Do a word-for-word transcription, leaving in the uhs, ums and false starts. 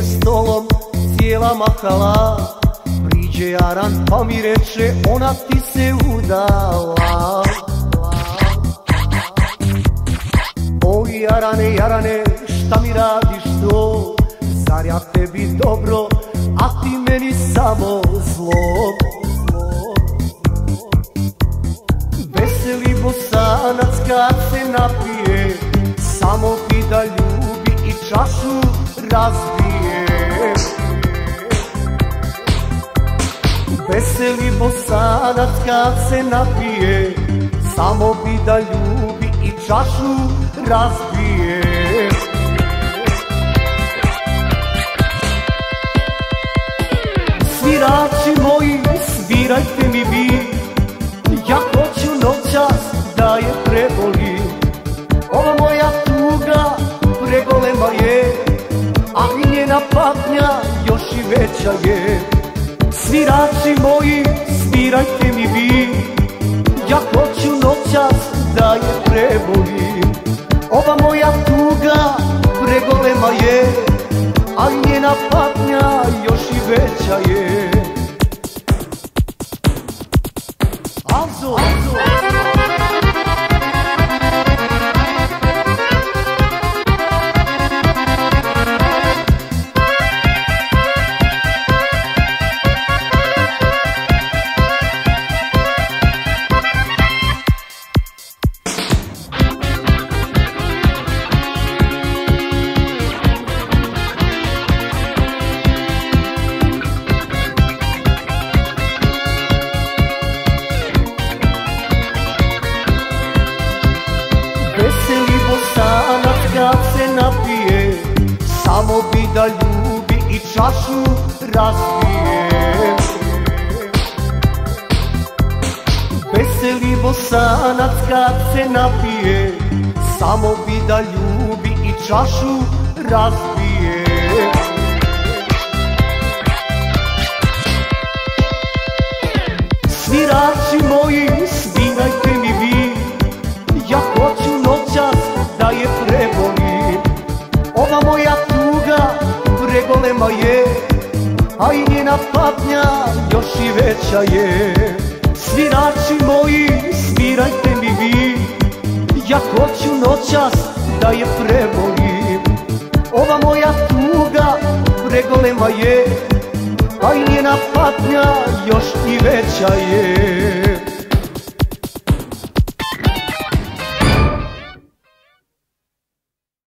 je stolom cijela mahala. Priđe jaran pa mi reče, ona ti se udala. Oj jarane, jarane, šta mi radiš to? Zar ja tebi dobro, a ti meni samo zlo? Veseli Bosanac kad se napije, samo bi da ljubi i čašu razbije. Veseli Bosanac kad se napije, samo bi da ljubi i čašu razbije. Svirači moji, svirajte mi vi, ja hoću noćas da je prebolim. Ova moja tuga pregolema je, a i njena patnja još i veća je. Svirači moji, svirajte mi vi, ja hoću noćas da je prebolim. Ova moja tuga pregolema je, a i njena patnja još i veća je. Alzo, Alzo. Veseli Bosanac kad se napije, samo bi da ljubi i čašu razbije. Veseli Bosanac kad se napije, samo bi da ljubi i čašu razbije. Svirači moji, svirajte mi vi, ja hoću noćas da je prebolim. Ova moja tuga pregolema je, a i njena patnja još i veća je. Svirači moji, svirajte mi vi, ja hoću noćas da je prebolim. Ova moja tuga pregolema je, a i njena patnja još i veća je.